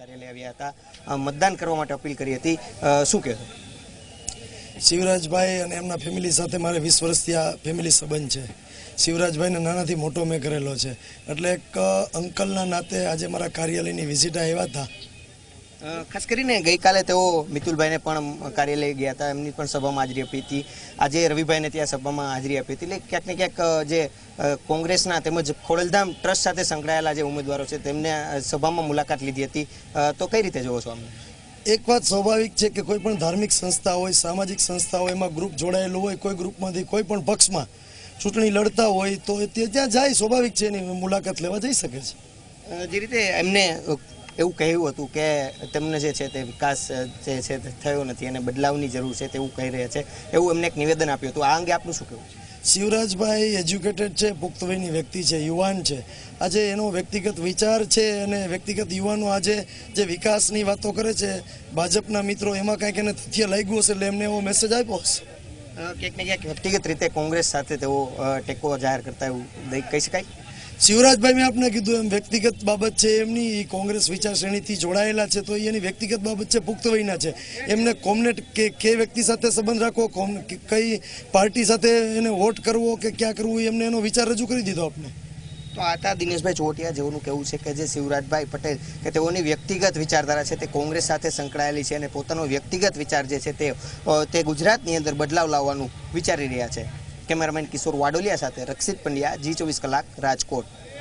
કાર્યાલય આવ્યા હતા, મતદાન કરવા માટે અપીલ કરી હતી, શું કહેશો? શિવરાજભાઈ અને એમના ફેમિલી સાથે મારે 20 વર્ષથી આ ફેમિલી સંબંધ છે. શિવરાજભાઈને નાનાથી મોટો મેં કરેલો છે, એટલે એક અંકલના નાતે આજે મારા કાર્યાલયની વિઝિટ આવ્યા હતા. ખાસ કરીને ગઈકાલે તેઓ મિતુલભાઈને પણ કાર્યાલય ગયા હતા, એમની પણ સભામાં હાજરી આપી હતી. આજે રવિભાઈને ત્યાં સભામાં હાજરી આપી હતી. એટલે ક્યાંક ને ક્યાંક જે કોંગ્રેસના તેમજ ખોડલધામ ટ્રસ્ટ સાથે સંકળાયેલા જે ઉમેદવારો છે તેમને સભામાં મુલાકાત લીધી હતી, તો કઈ રીતે જોવો છો આમને? એક વાત સ્વાભાવિક છે કે કોઈ પણ ધાર્મિક સંસ્થા હોય, સામાજિક સંસ્થા હોય, એમાં ગ્રુપ જોડાયેલું હોય, કોઈ ગ્રુપમાંથી કોઈ પણ પક્ષમાં ચૂંટણી લડતા હોય તો તે ત્યાં જાય, સ્વાભાવિક છે, એની મુલાકાત લેવા જઈ શકે છે. જે રીતે એમને એવું કહ્યું હતું કે તેમને જે છે તે વિકાસ જે છે તે થયો નથી અને બદલાવની જરૂર છે તેવું કહી રહ્યા છે, એવું એમને એક નિવેદન આપ્યું હતું. આ અંગે આપનું શું કહેવું છે? શિવરાજભાઈ એજ્યુકેટેડ છે, પુખ્ત વયની વ્યક્તિ છે, યુવાન છે. આજે એનો વ્યક્તિગત વિચાર છે અને વ્યક્તિગત યુવાનો આજે જે વિકાસની વાતો કરે છે, ભાજપના મિત્રો એમાં કાંઈક એને તથ્ય લાગ્યું હશે એટલે એમને એવો મેસેજ આપ્યો હશે. ક્યાંક ને ક્યાંક વ્યક્તિગત રીતે કોંગ્રેસ સાથે તેઓ ટેકો જાહેર કરતા એવું કહી શકાય. શિવરાજભાઈ મેં આપને કીધું એમ વ્યક્તિગત બાબત છે એમની, કોંગ્રેસ વિચારશ્રેણીથી જોડાયેલા છે તો એની વ્યક્તિગત બાબત છે, પુખ્ત વયના છે. એમને કોમને કે વ્યક્તિ સાથે સંબંધ રાખવો, કઈ પાર્ટી સાથે એને વોટ કરવો કે ક્યાં કરવું, એમને એનો વિચાર રજૂ કરી દીધો આપને. તો આતા દિનેશભાઈ ચોટિયા જેઓનું કહેવું છે કે જે શિવરાજભાઈ પટેલ કે તેઓની વ્યક્તિગત વિચારધારા છે તે કોંગ્રેસ સાથે સંકળાયેલી છે અને પોતાનો વ્યક્તિગત વિચાર જે છે તે ગુજરાતની અંદર બદલાવ લાવવાનું વિચારી રહ્યા છે. કેમેરામેન કિશોર વાડોલિયા સાથે રક્ષિત પંડ્યા, G24 કલાક, રાજકોટ.